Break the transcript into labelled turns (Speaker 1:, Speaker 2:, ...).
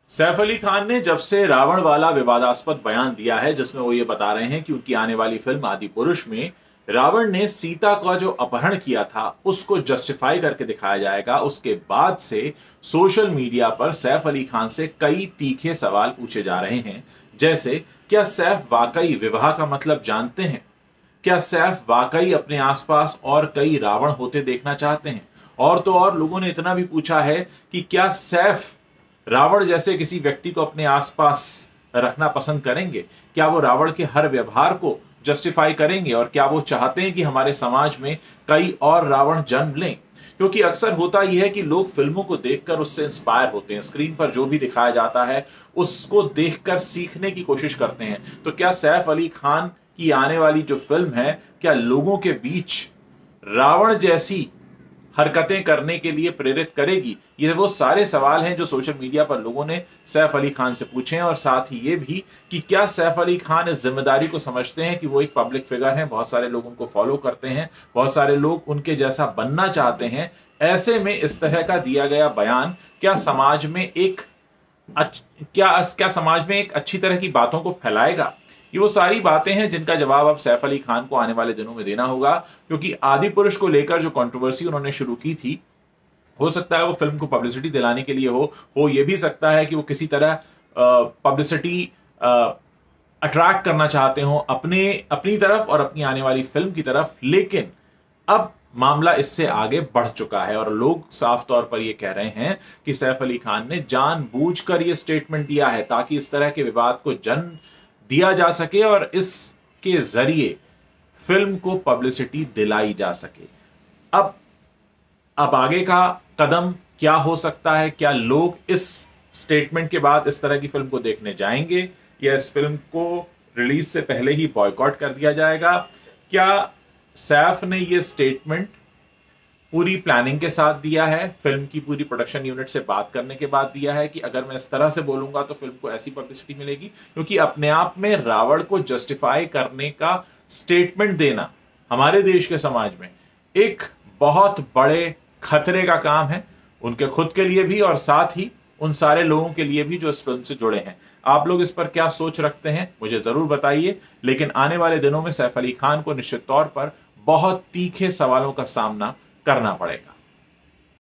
Speaker 1: सैफ अली खान ने जब से रावण वाला विवादास्पद बयान दिया है जिसमें वो ये बता रहे हैं कि उनकी आने वाली फिल्म आदिपुरुष में रावण ने सीता का जो अपहरण किया था उसको जस्टिफाई करके दिखाया जाएगा, उसके बाद से सोशल मीडिया पर सैफ अली खान से कई तीखे सवाल पूछे जा रहे हैं। जैसे, क्या सैफ वाकई विवाह का मतलब जानते हैं? क्या सैफ वाकई अपने आसपास और कई रावण होते देखना चाहते हैं? और तो और लोगों ने इतना भी पूछा है कि क्या सैफ रावण जैसे किसी व्यक्ति को अपने आसपास रखना पसंद करेंगे? क्या वो रावण के हर व्यवहार को जस्टिफाई करेंगे? और क्या वो चाहते हैं कि हमारे समाज में कई और रावण जन्म लें? क्योंकि अक्सर होता यह है कि लोग फिल्मों को देखकर उससे इंस्पायर होते हैं, स्क्रीन पर जो भी दिखाया जाता है उसको देखकर सीखने की कोशिश करते हैं। तो क्या सैफ अली खान की आने वाली जो फिल्म है, क्या लोगों के बीच रावण जैसी हरकतें करने के लिए प्रेरित करेगी? ये वो सारे सवाल हैं जो सोशल मीडिया पर लोगों ने सैफ अली खान से पूछे हैं। और साथ ही ये भी कि क्या सैफ अली खान इस जिम्मेदारी को समझते हैं कि वो एक पब्लिक फिगर हैं, बहुत सारे लोग उनको फॉलो करते हैं, बहुत सारे लोग उनके जैसा बनना चाहते हैं। ऐसे में इस तरह का दिया गया बयान क्या समाज में एक अच्छी तरह की बातों को फैलाएगा? ये वो सारी बातें हैं जिनका जवाब अब सैफ अली खान को आने वाले दिनों में देना होगा। क्योंकि आदिपुरुष को लेकर जो कंट्रोवर्सी उन्होंने शुरू की थी, हो सकता है वो फिल्म को पब्लिसिटी दिलाने के लिए हो ये भी सकता है कि वो किसी तरह पब्लिसिटी अट्रैक्ट करना चाहते हो अपनी तरफ और अपनी आने वाली फिल्म की तरफ। लेकिन अब मामला इससे आगे बढ़ चुका है और लोग साफ तौर पर यह कह रहे हैं कि सैफ अली खान ने जानबूझकर यह स्टेटमेंट दिया है ताकि इस तरह के विवाद को जन्म दिया जा सके और इसके जरिए फिल्म को पब्लिसिटी दिलाई जा सके। अब आगे का कदम क्या हो सकता है? क्या लोग इस स्टेटमेंट के बाद इस तरह की फिल्म को देखने जाएंगे या इस फिल्म को रिलीज से पहले ही बॉयकॉट कर दिया जाएगा? क्या सैफ ने यह स्टेटमेंट पूरी प्लानिंग के साथ दिया है, फिल्म की पूरी प्रोडक्शन यूनिट से बात करने के बाद दिया है कि अगर मैं इस तरह से बोलूंगा तो फिल्म को ऐसी पब्लिसिटी मिलेगी? क्योंकि अपने आप में रावण को जस्टिफाई करने का स्टेटमेंट देना हमारे देश के समाज में एक बहुत बड़े खतरे का काम है, उनके खुद के लिए भी और साथ ही उन सारे लोगों के लिए भी जो इस फिल्म से जुड़े हैं। आप लोग इस पर क्या सोच रखते हैं मुझे जरूर बताइए। लेकिन आने वाले दिनों में सैफ अली खान को निश्चित तौर पर बहुत तीखे सवालों का सामना करना पड़ेगा।